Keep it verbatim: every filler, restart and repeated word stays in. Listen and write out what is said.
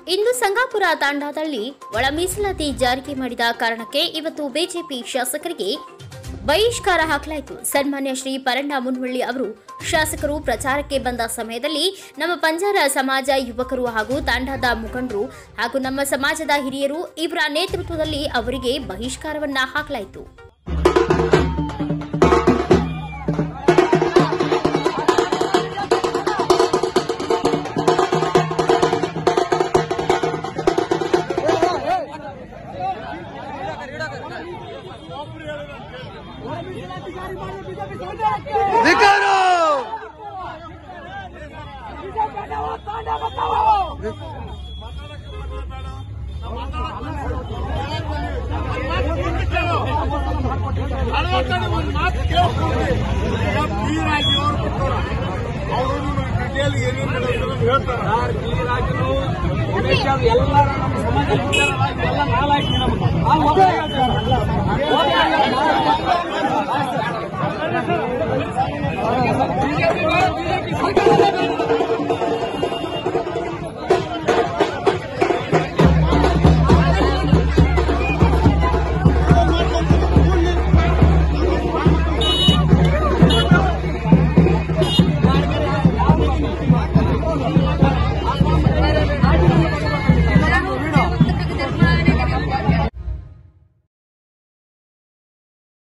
ಇಂದು ಸಂಗಾಪುರ ತಾಂಡಾದಲ್ಲಿ ಒಳ ಮೀಸಲಾತಿ ಜಾರಿಗೆ ಮಾಡಿದ ಕಾರಣಕ್ಕೆ ಇವತ್ತು ಬಿಜೆಪಿ ಶಾಸಕರಿಗೆ ಬಹಿಷ್ಕಾರ ಹಾಕಲಾಯಿತು. ಸನ್ಮಾನ್ಯ ಶ್ರೀ ಪರಣ್ಣ ಮುನ್ವಳ್ಳಿ ಅವರು ಶಾಸಕರು ಪ್ರಚಾರಕ್ಕೆ ಬಂದ ಸಮಯದಲ್ಲಿ ನಮ್ಮ ಬಂಜಾರ ಸಮಾಜ ಯುವಕರು ಹಾಗೂ ತಾಂಡಾದ ಮುಖಂಡರು ಹಾಗೂ ನಮ್ಮ ಸಮಾಜದ ಹಿರಿಯರು ಇವರ ನೇತೃತ್ವದಲ್ಲಿ ಅವರಿಗೆ ಬಹಿಷ್ಕಾರವನ್ನ ಹಾಕಲಾಯಿತು. ಎಲ್ಲ